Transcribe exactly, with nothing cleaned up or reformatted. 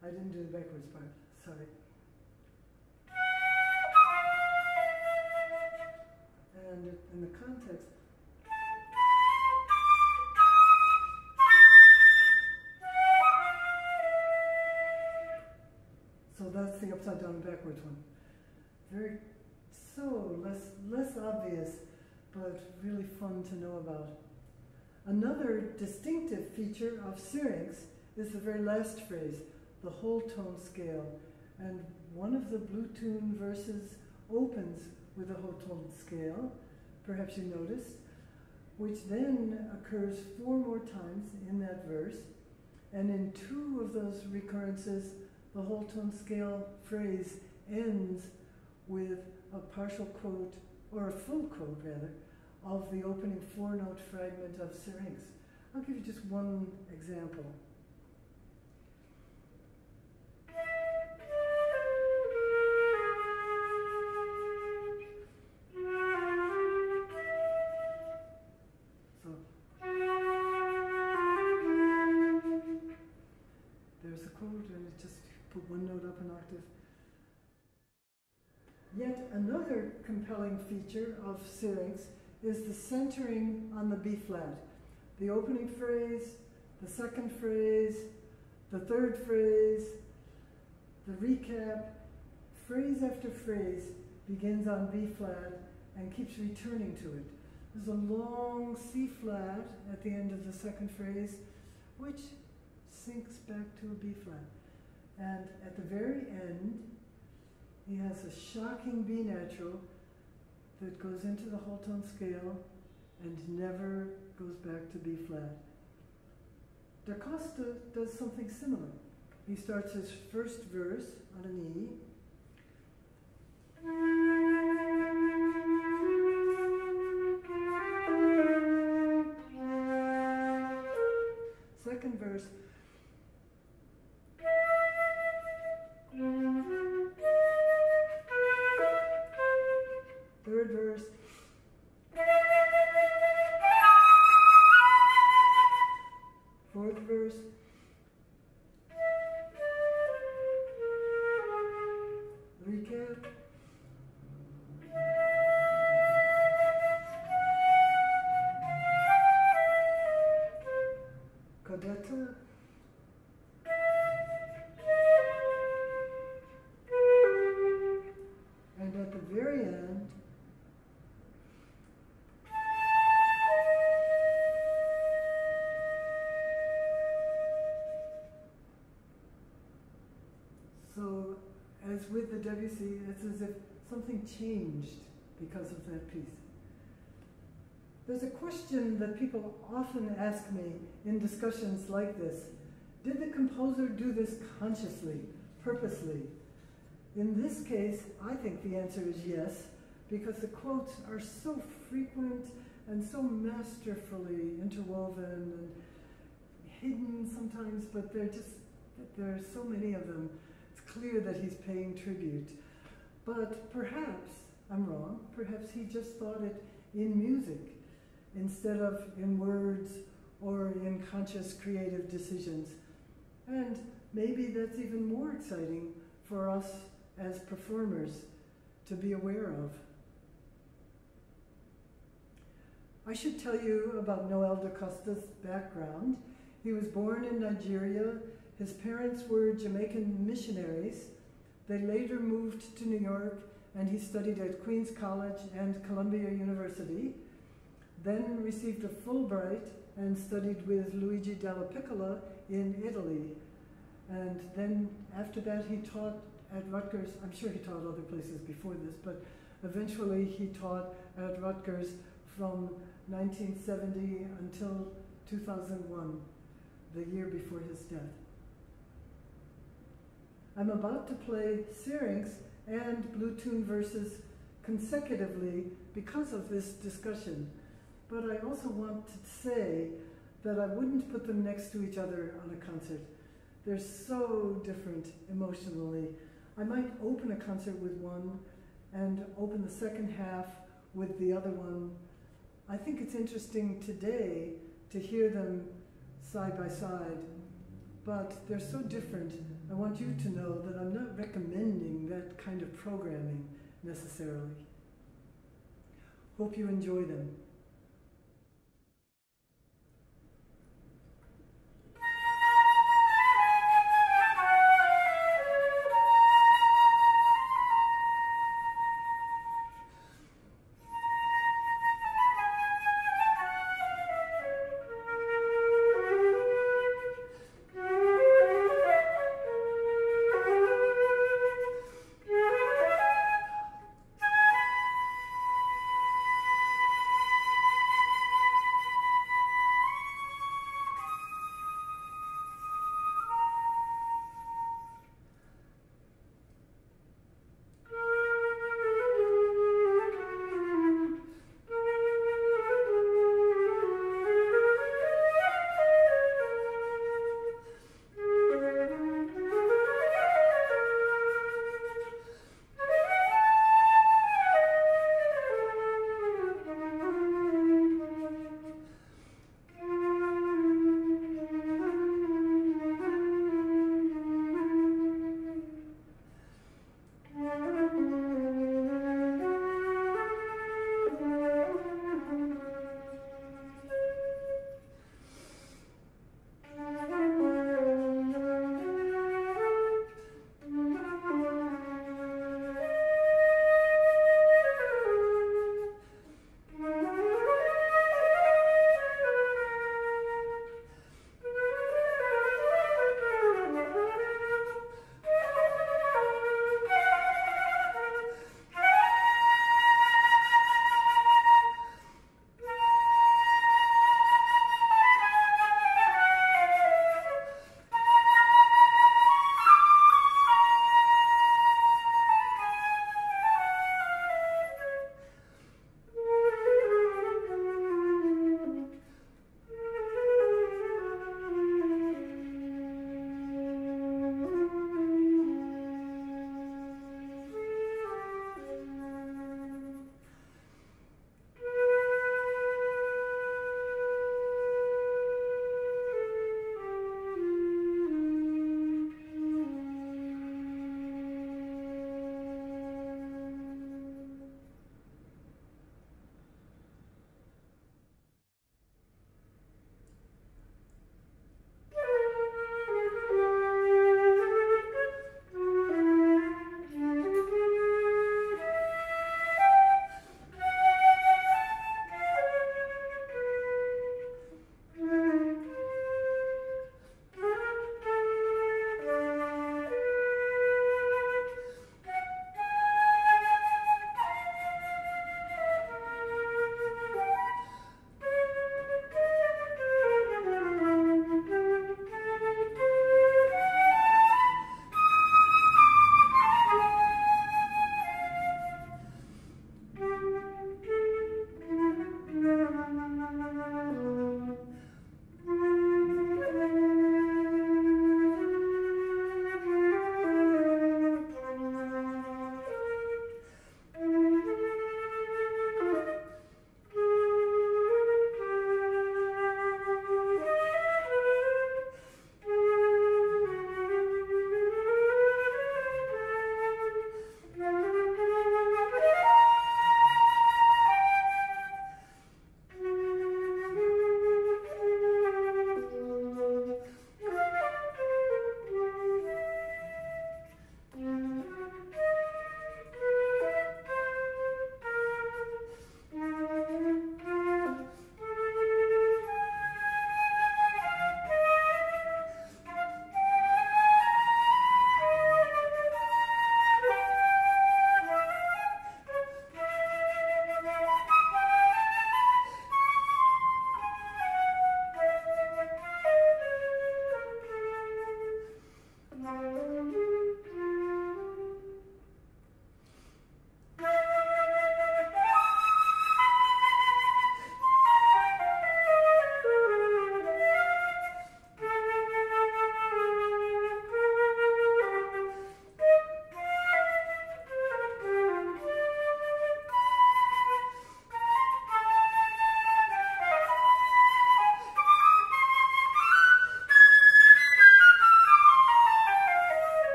I didn't do the backwards part, sorry. And in the context, so that's the upside down and backwards one. Very, so less, less obvious, but really fun to know about. Another distinctive feature of Syrinx is the very last phrase, the whole tone scale. And one of the blue tune verses opens with a whole tone scale, perhaps you noticed, which then occurs four more times in that verse. And in two of those recurrences, the whole tone scale phrase ends with a partial quote, or a full quote rather, of the opening four-note fragment of Syrinx. I'll give you just one example. So, there's a quote, and it just put one note up an octave. Yet another compelling feature of Syrinx is the centering on the B flat. The opening phrase, the second phrase, the third phrase, the recap, phrase after phrase begins on B flat and keeps returning to it. There's a long C flat at the end of the second phrase, which sinks back to a B flat. And at the very end, he has a shocking B natural that goes into the whole tone scale and never goes back to B flat. Da Costa does something similar. He starts his first verse on an E. Second verse. Third verse. Fourth verse. Recap. Codetta. And at the very end, so as with the Debussy, it's as if something changed because of that piece. There's a question that people often ask me in discussions like this. Did the composer do this consciously, purposely? In this case, I think the answer is yes, because the quotes are so frequent and so masterfully interwoven and hidden sometimes, but they're just, there are so many of them. It's clear that he's paying tribute. But perhaps, I'm wrong, perhaps he just thought it in music instead of in words or in conscious creative decisions. And maybe that's even more exciting for us as performers to be aware of. I should tell you about Noel Da Costa's background. He was born in Nigeria. His parents were Jamaican missionaries. They later moved to New York, and he studied at Queens College and Columbia University, then received a Fulbright and studied with Luigi Della Piccola in Italy. And then after that he taught at Rutgers. I'm sure he taught other places before this, but eventually he taught at Rutgers from nineteen seventy until two thousand one, the year before his death. I'm about to play Syrinx and Blue Tune verses consecutively because of this discussion, but I also want to say that I wouldn't put them next to each other on a concert. They're so different emotionally. I might open a concert with one and open the second half with the other one. I think it's interesting today to hear them side by side but they're so different. I want you to know that I'm not recommending that kind of programming necessarily. Hope you enjoy them.